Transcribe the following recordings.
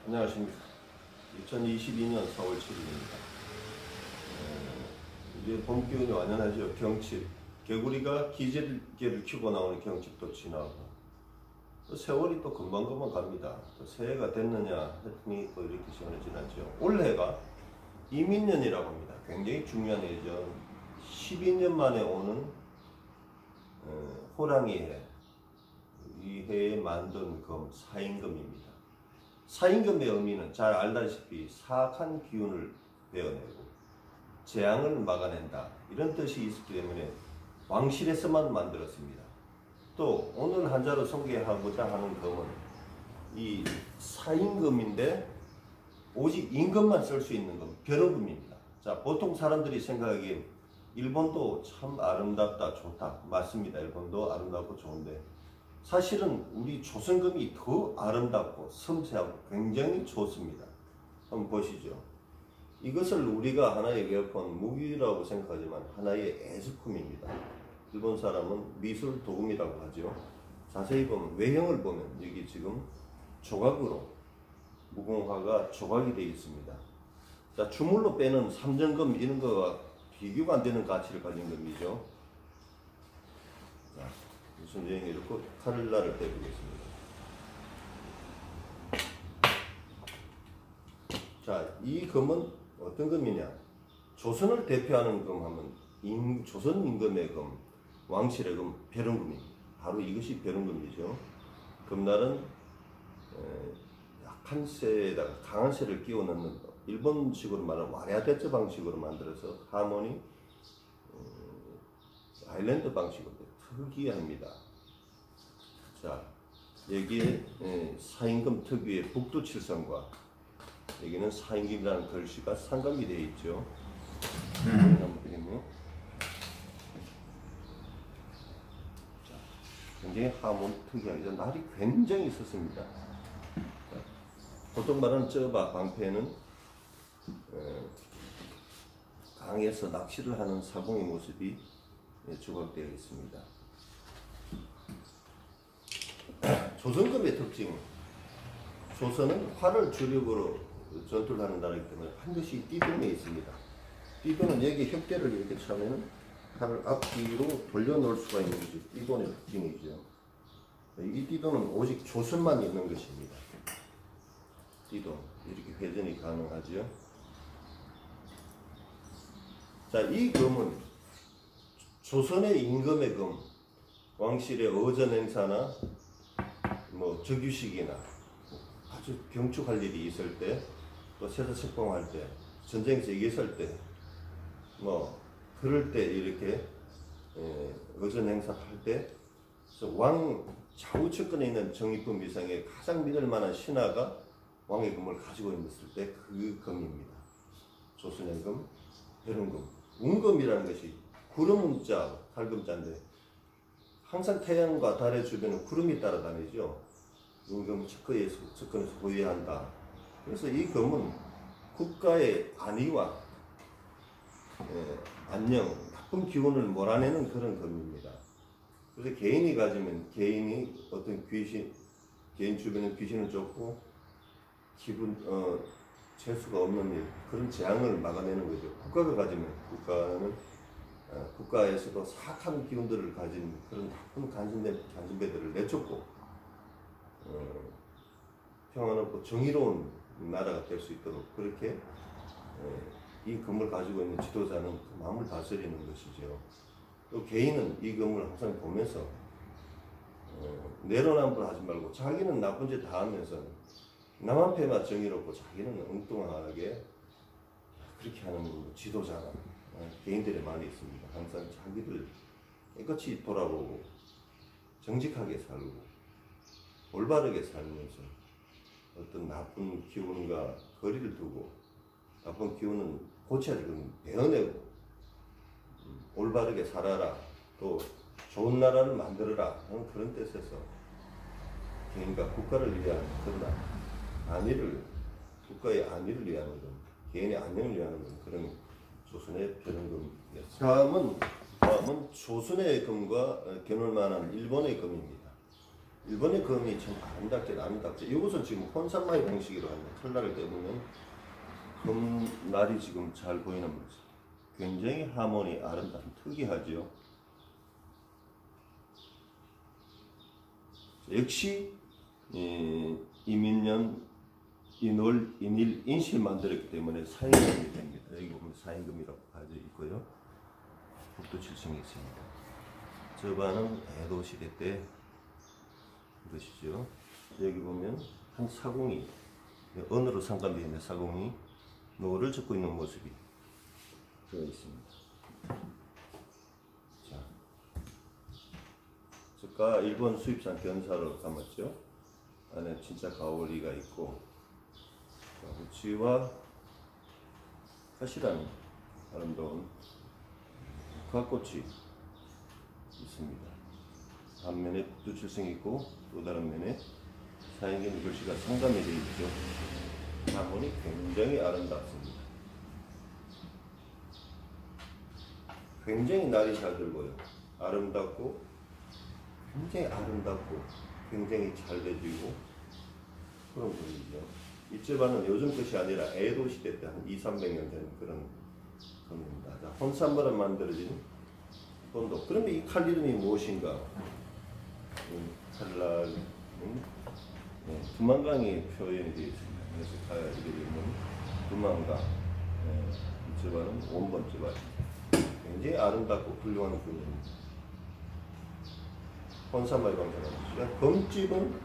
안녕하십니까. 2022년 4월 7일입니다. 이제 봄 기운이 완연하죠. 경칩. 개구리가 기재개를 키고 나오는 경칩도 지나고, 또 세월이 또 금방금방 갑니다. 또 새해가 됐느냐 했더니 또 이렇게 시간이 지났죠. 올해가 이민년이라고 합니다. 굉장히 중요한 해죠. 12년 만에 오는 호랑이 해. 이 해에 만든 금, 사인금입니다. 사인금의 의미는 잘 알다시피 사악한 기운을 베어내고 재앙을 막아낸다, 이런 뜻이 있기 때문에 왕실에서만 만들었습니다. 또 오늘 한자로 소개하고자 하는 금은 이 사인금인데 오직 임금만 쓸 수 있는 금, 벼룩금입니다. 자, 보통 사람들이 생각하기엔 일본도 참 아름답다, 좋다. 맞습니다. 일본도 아름답고 좋은데 사실은 우리 조선금이 더 아름답고 섬세하고 굉장히 좋습니다. 한번 보시죠. 이것을 우리가 하나의 에어컨 무기라고 생각하지만 하나의 애수품입니다. 일본 사람은 미술 도금이라고 하죠. 자세히 보면, 외형을 보면 여기 지금 조각으로 무공화가 조각이 되어 있습니다. 자, 주물로 빼는 삼전금 이런 거가 비교가 안 되는 가치를 가진 금이죠. 자, 무슨 여행이 이렇게 카를라를 빼보겠습니다. 자, 이 금은 어떤 금이냐? 조선을 대표하는 금 하면 조선 임금의 금, 왕실의 금, 벼룩금입니다. 바로 이것이 벼룩금이죠. 금날은 약한 쇠에다가 강한 쇠를 끼워 넣는, 일본식으로 말하는 와랴대처 방식으로 만들어서 하모니 아일랜드 방식으로 특이합니다. 자, 여기에 사인금 특유의 북두칠성과 여기는 사인금이라는 글씨가 상감이 되어 있죠. 한번 보겠네요. 자, 굉장히 하모니 특이하죠. 날이 굉장히 있었습니다. 자, 보통 말하는 쩌바 방패는 강에서 낚시를 하는 사공의 모습이 조각되어 있습니다. 조선금의 특징, 조선은 활을 주력으로 전투를 하는 나라이기 때문에 반드시 띠돈에 있습니다. 띠돈은 여기 혁대를 이렇게 차면 활을 앞뒤로 돌려놓을 수가 있는 것이 띠돈의 특징이죠. 이 띠돈은 오직 조선만 있는 것입니다. 띠돈, 이렇게 회전이 가능하죠. 자, 이 금은 조선의 임금의 금, 왕실의 어전 행사나 뭐 즉위식이나 아주 경축할 일이 있을 때, 또 세사책봉할 때, 전쟁에서 이겼을 때, 뭐 그럴 때 이렇게 어전 행사할 때 왕 좌우측근에 있는 정의품 이상의 가장 믿을 만한 신하가 왕의 금을 가지고 있었을 때 그 금입니다. 조선의 금, 벼룩금. 운금이라는 것이 구름자, 달금자인데 항상 태양과 달의 주변에 구름이 따라다니죠. 운금 측근에서 보유한다. 그래서 이 금은 국가의 안위와 안녕, 나쁜 기운을 몰아내는 그런 금입니다. 그래서 개인이 가지면 개인이 어떤 귀신, 개인 주변에 귀신을 쫓고 재수가 없는 일, 그런 재앙을 막아내는 거죠. 국가가 가지면 국가는 국가에서도 사악한 기운들을 가진 그런 나쁜 간신배들을 내쫓고 평안하고 정의로운 나라가 될 수 있도록 그렇게 이 금을 가지고 있는 지도자는 그 마음을 다스리는 것이죠. 또 개인은 이 금을 항상 보면서 내로남불하지 말고 자기는 나쁜 짓 다 하면서 남한테만 정의롭고 자기는 엉뚱하게 그렇게 하는 지도자가 개인들의 많이 있습니다. 항상 자기들 깨끗이 돌아보고 정직하게 살고 올바르게 살면서 어떤 나쁜 기운과 거리를 두고, 나쁜 기운은 고쳐야 되거든요. 베어내고 올바르게 살아라, 또 좋은 나라를 만들어라 하는 그런 뜻에서 개인과 국가를 위한 그런 안위를, 국가의 안위를 위하는 것, 개인의 안녕을 위하는 것, 그런 조선의 벼룩금이었습니다. 다음은 조선의 금과 겨룰 만한 일본의 금입니다. 일본의 검이 참 아름답죠. 이것은 지금 혼산마이 방식이라고 합니다. 털날을 떼보면 검날이 지금 잘 보이는 모습. 굉장히 하모니 아름다운 특이하죠. 역시 이민년 인월 인일 인실 만들었기 때문에 사인금이 됩니다. 여기 보면 사인금이라고 가져 있고요. 북도 7층이 있습니다. 저반은 에도 시대 때 이것이죠. 여기 보면 한 사공이 언으로 상감되어 있는 사공이 노를 젓고 있는 모습이 되어 있습니다. 자, 저가 일본 수입산 견사로 담았죠. 안에 진짜 가오리가 있고 우치와 카시라는 아름다운 국화꽃이 있습니다. 한면에 북두칠성이 있고 또 다른 면에 사인경 글씨가 상감이 되어 있죠. 하모니 굉장히 아름답습니다. 굉장히 날이 잘 들고요. 아름답고 굉장히 아름답고 굉장히 잘 되지고 그런 분이죠. 이쯔바는 요즘 것이 아니라 에도 시대 때 한 200~300년 된 그런 겁니다. 혼산물로 만들어진 본도. 그러면 이 칼 이름이 무엇인가? 칼날은 두만강이 표현이 되어 있습니다. 그래서 칼 이름은 두만강. 이쯔바는 원본쯔바. 굉장히 아름답고 훌륭한 군입니다. 혼산마이 방사는 검집은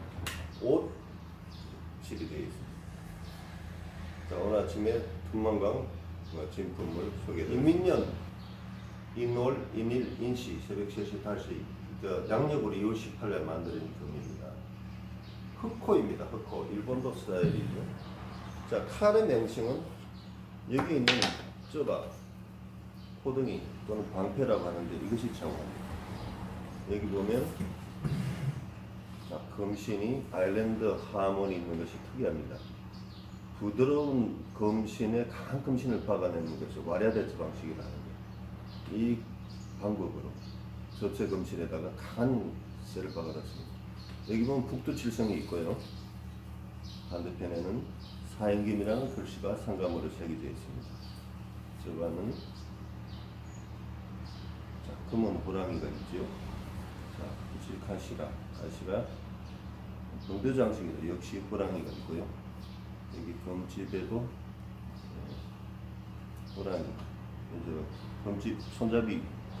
옷실이 되어 있습니다. 자, 오늘 아침에 두만강 진품을 소개드립니다. 이민년 인월 인일 인시 새벽 3시 5시 양력으로 2월 18일 만들어진 금입니다. 흑호입니다. 흑호 일본도 스타일이죠. 자, 칼의 명칭은 여기 있는 쩌바 호등이 또는 방패라고 하는데 이것이 정확합니다. 여기 보면 자, 검신이 아일랜드 하모니 있는 것이 특이합니다. 부드러운 검신에 강한 검신을 박아내는 것이 와랴데츠 방식이라는 거예요. 이 방법으로 저체 검신에다가 강한 쇠를 박아놨습니다. 여기 보면 북두칠성이 있고요. 반대편에는 사행김이라는 글씨가 상감으로 새겨져 있습니다. 저반은 자, 금은 호랑이가 있죠. 자, 그치 카시라 병대장식이다. 역시 호랑이가 있고요. 여기 검집에도 호랑이, 검집 손잡이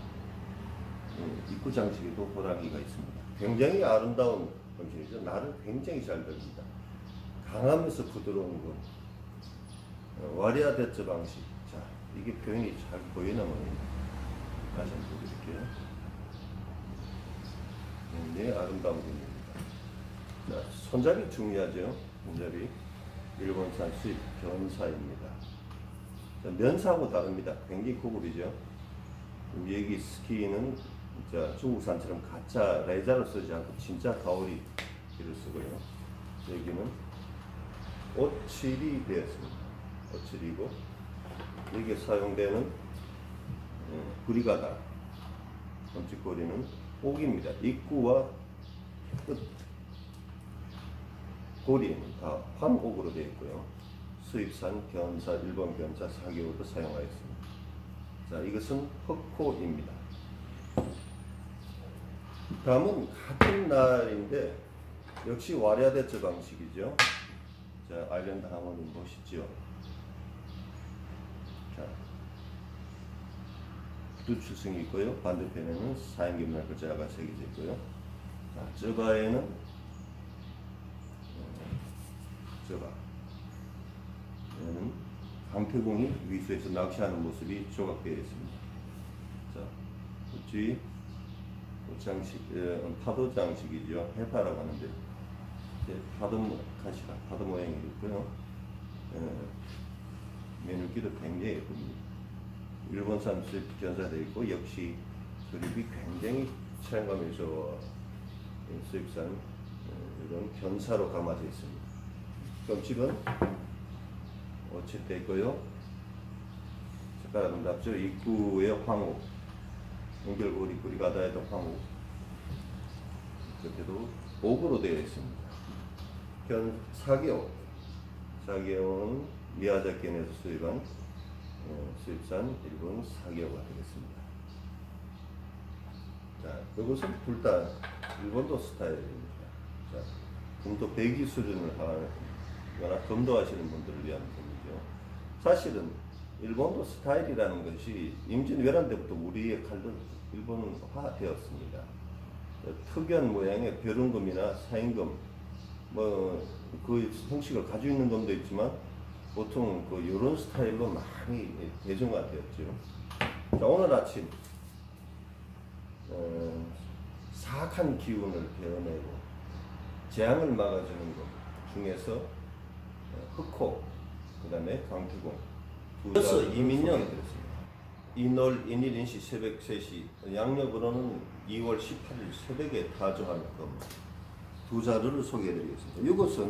입구 장식에도 호랑이가 있습니다. 굉장히 아름다운 검집이죠. 날은 굉장히 잘 됩니다. 강하면서 부드러운 것. 와리아데츠 방식. 자, 이게 표현이 잘 보이나 모르겠네요. 다시 한번 보여드릴게요. 굉장히 아름다운 겁니다. 자, 손잡이 중요하죠. 손잡이. 일본산 수입 견사입니다. 자, 면사하고 다릅니다. 굉장히 고급이죠. 여기 스키는 중국산처럼 가짜 레자를 쓰지 않고 진짜 가오리를 쓰고요. 여기는 오칠이 되었습니다. 오칠이고 여기에 사용되는 브리가다 검집고리는 옥입니다. 입구와 끝 고리는 다 황옥으로 되어 있고요. 수입산 견사, 일본 견사 4개월도 사용하였습니다. 자, 이것은 흑호입니다. 다음은 같은 날인데 역시 와랴데츠 방식이죠. 자, 아일랜드 하모니 멋있죠. 자, 북두칠성이 있고요. 반대편에는 사행김날 글자가 새겨져 있고요. 자, 저바에는 저바 얘는 강태공이 위수에서 낚시하는 모습이 조각되어 있습니다. 자, 우치 장식, 파도 장식이죠. 해파라고 하는데 파도 가시라 파도 모양이 있고요. 메뉴기도 굉장히 예쁩니다. 일본산 수입 견사되어 있고 역시 조립이 굉장히 체감이 좋아 수입산 이런 견사로 감아져 있습니다. 검집은 오칠되어 있고요. 색깔 아름답죠. 입구에 황옥 연결고리 브리가다에도 황옥, 겉에도 옥으로 되어 있습니다. 현 사계옥. 사계옥은 미야자키현에서 수입산 일본 사계옥가 되겠습니다. 자, 이것은 둘 다 일본도 스타일입니다. 자, 금도 배기 수준을 하거나 검도하시는 분들을 위한 금이죠. 사실은 일본도 스타일이라는 것이 임진왜란 때부터 우리의 칼도 일본화되었습니다. 특이한 모양의 벼른금이나 사인금, 그 형식을 가지고 있는 금도 있지만 보통 이런 스타일로 많이 대중화되었죠. 자, 오늘 아침 사악한 기운을 베어내고 재앙을 막아주는 것 중에서 흑호, 그 다음에 강태공, 그래서 이민년 인월 인일인시 새벽 3시, 양력으로는 2월 18일 새벽에 타조한 금 두 자료를 소개해드리겠습니다. 이것은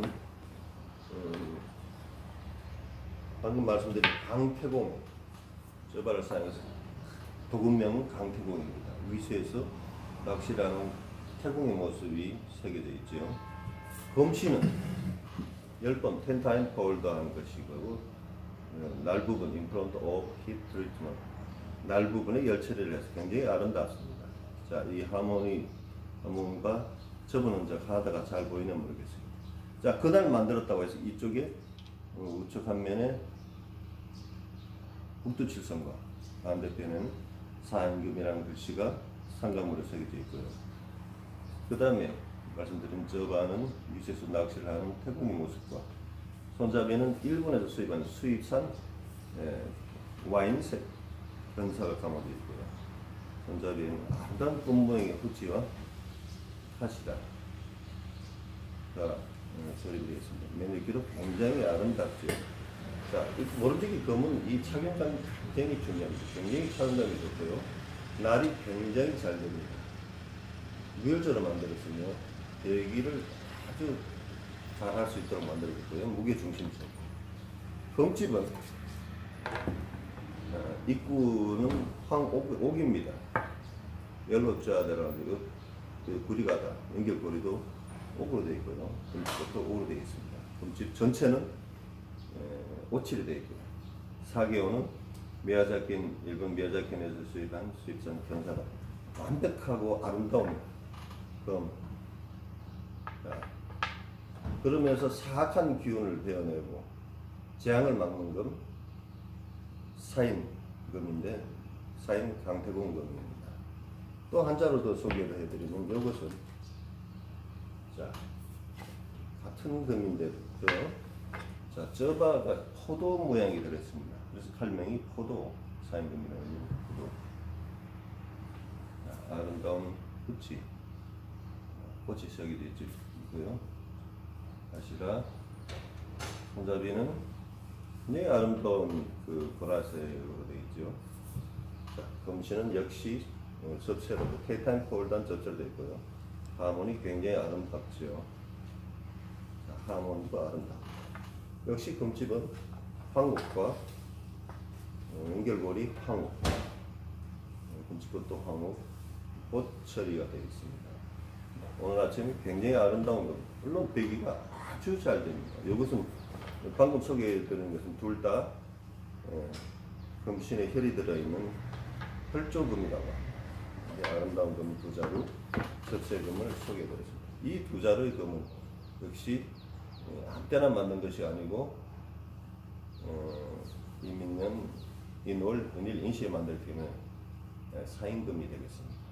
방금 말씀드린 강태공 저발을 사용해서 도금명은 강태공입니다. 위수에서 낚시라는 태공의 모습이 새겨져 있죠. 검시는 10번 10타임 폴드한 것이고, 날 부분 인프론트 오브 힙 트리트먼트, 날 부분에 열 처리를 해서 굉장히 아름답습니다. 자, 이 하모니가 저분은 이제 하다가 잘 보이는 모르겠어요. 자, 그날 만들었다고 해서 이쪽에 우측 한 면에 북두칠성과 반대편에는 사임금이라는 글씨가 상강으로 새겨져 있고요. 그 다음에 말씀드린 저반은 위에서 낚시를 하는 태국의 모습과 손잡이는 일본에서 수입한 수입산 와인색 변사가 감아져 있고요. 손잡이에는 아름다운 꽃 모양의 후치와 카시다가 조립되어 있습니다. 매니큐도 굉장히 아름답죠. 자, 모름지기 검은 이 착용감이 굉장히 중요합니다. 굉장히 착용감이 좋고요. 날이 굉장히 잘 됩니다. 무열처럼 만들었으며 대기를 아주 잘 할 수 있도록 만들었고요. 무게 중심성. 검집은 입구는 황옥입니다. 연로자들하고 그 구리가다 연결고리도 옥으로 되어 있고요. 검집도 옥으로 되어 있습니다. 검집 전체는 오칠이 되어 있고요. 사계오는 일본 미야자키현에서 수입한 수입산 견사다. 완벽하고 아름다운 금. 그러면서 사악한 기운을 베어내고 재앙을 막는 금, 사인금인데 사인 강태공금입니다. 또 한 자로 더 소개를 해드리면 이것은 자 같은 금인데 자 저바가 포도 모양이 들어있습니다. 그래서 칼명이 포도 사인금이라는 포도. 자, 아름다운 꽃이 새겨져 있고요. 가시라 손잡이는 굉장히 아름다운 그 보라색으로 되어 있죠. 자, 검시는 역시 접체로 테이타임 폴드한 접체로 되어 있고요. 하모니 굉장히 아름답죠. 자, 하모니도 아름답고 역시 금집은 황옥과 연결고리 황옥, 금집도 황옥, 꽃 처리가 되어 있습니다. 오늘 아침에 굉장히 아름다운 것, 물론 배기가 아주 잘 됩니다. 이것은 방금 소개해드린 것은 둘 다 금신에 혈이 들어있는 혈조금이라고 합니다. 아름다운 금 두 자루, 접세금을 소개해드렸습니다. 이 두 자루의 금은 역시 아무 때나 만든 것이 아니고 이민년 인월 인일 인시에 만들 때문에 사인금이 되겠습니다.